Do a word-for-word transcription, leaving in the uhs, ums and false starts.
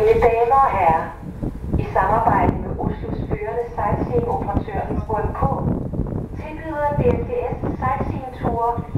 Mine damer og herrer, i samarbejde med Oslos førende sightseeing-operatør H M K tilbyder D S B S sightseeing-ture